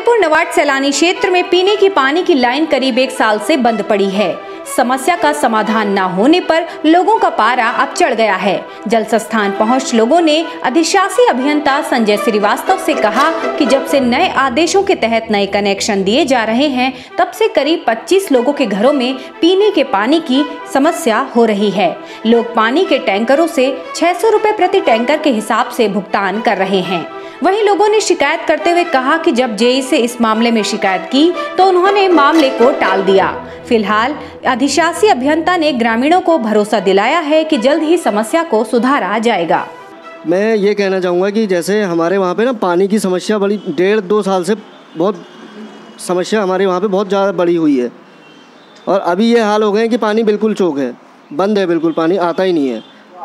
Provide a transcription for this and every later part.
फतेहपुर नवाड सैलानी क्षेत्र में पीने की पानी की लाइन करीब 1 साल से बंद पड़ी है। समस्या का समाधान न होने पर लोगों का पारा अब चढ़ गया है। जल संस्थान पहुंच लोगों ने अधिशासी अभियंता संजय श्रीवास्तव से कहा कि जब से नए आदेशों के तहत नए कनेक्शन दिए जा रहे हैं, तब से करीब 25 लोगों के घरों में पीने के पानी की समस्या हो रही है। लोग पानी के टैंकरों से 600 रुपए प्रति टैंकर के हिसाब से भुगतान कर रहे हैं। वहीं लोगों ने शिकायत करते हुए कहा कि जब जेई से इस मामले में शिकायत की तो उन्होंने मामले को टाल दिया। फिलहाल अधिशासी अभियंता ने ग्रामीणों को भरोसा दिलाया है कि जल्द ही समस्या को सुधारा जाएगा। मैं ये कहना चाहूँगा कि जैसे हमारे वहाँ पे ना पानी की समस्या बड़ी 1.5-2 साल से बहुत समस्या हमारे वहाँ पे बहुत ज़्यादा बड़ी हुई है और अभी ये हाल हो गए हैं कि पानी बिल्कुल चोक है, बंद है, बिल्कुल पानी आता ही नहीं है।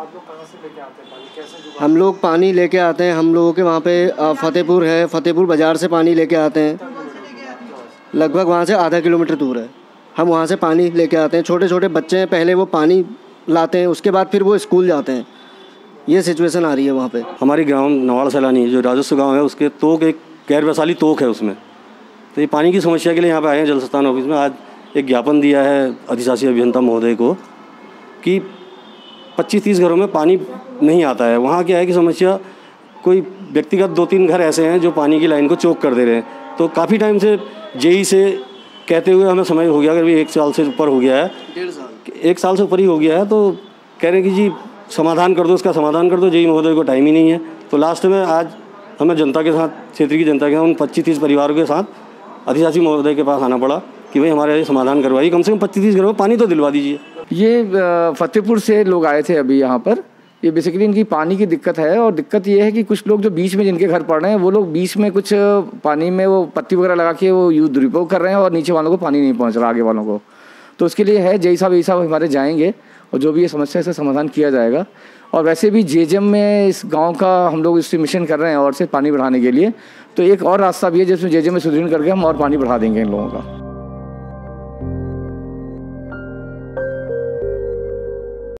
हम लोग पानी लेके आते हैं, हम लोगों के वहाँ पे फतेहपुर है, फतेहपुर बाज़ार से पानी लेके आते हैं, लगभग वहाँ से आधा किलोमीटर दूर है। हम वहाँ से पानी लेके आते हैं, छोटे छोटे बच्चे हैं, पहले वो पानी लाते हैं, उसके बाद फिर वो स्कूल जाते हैं। ये सिचुएशन आ रही है वहाँ पे। हमारी गांव नवाड सैलानी जो राजस्व गांव है, उसके तोक एक गैर वैशाली तोक है उसमें। तो ये पानी की समस्या के लिए यहाँ पे आए हैं जल संस्थान ऑफिस में। आज एक ज्ञापन दिया है अधिशासी अभियंता महोदय को कि 25-30 घरों में पानी नहीं आता है। वहाँ क्या है कि समस्या कोई व्यक्तिगत 2-3 घर ऐसे हैं जो पानी की लाइन को चोक कर दे रहे हैं। तो काफ़ी टाइम से जेई से कहते हुए हमें समय हो गया, अगर भी 1 साल से ऊपर हो गया है, 1 साल से ऊपर ही हो गया है, तो कह रहे हैं कि जी समाधान कर दो, इसका समाधान कर दो। जेई महोदय को टाइम ही नहीं है। तो लास्ट में आज हमें जनता के साथ, क्षेत्र की जनता के साथ, उन 25-30 परिवारों के साथ अधिशासी महोदय के पास आना पड़ा कि भाई हमारे यहाँ समाधान करवाइए, कम से कम 25-30 घरों में पानी तो दिलवा दीजिए। ये फतेहपुर से लोग आए थे अभी यहाँ पर। ये बेसिकली इनकी पानी की दिक्कत है और दिक्कत ये है कि कुछ लोग जो बीच में जिनके घर पड़ रहे हैं, वो लोग बीच में कुछ पानी में वो पत्ती वगैरह लगा के वो यूज दुरुपयोग कर रहे हैं और नीचे वालों को पानी नहीं पहुँच रहा, आगे वालों को। तो उसके लिए है जेई साहब हमारे जाएंगे और जो भी ये समस्या है इसका समाधान किया जाएगा। और वैसे भी जेजम में इस गाँव का हम लोग इससे मिशन कर रहे हैं और से पानी बढ़ाने के लिए। तो एक और रास्ता भी है जिसमें जेजम में सुदृढ़ करके हम और पानी बढ़ा देंगे इन लोगों का।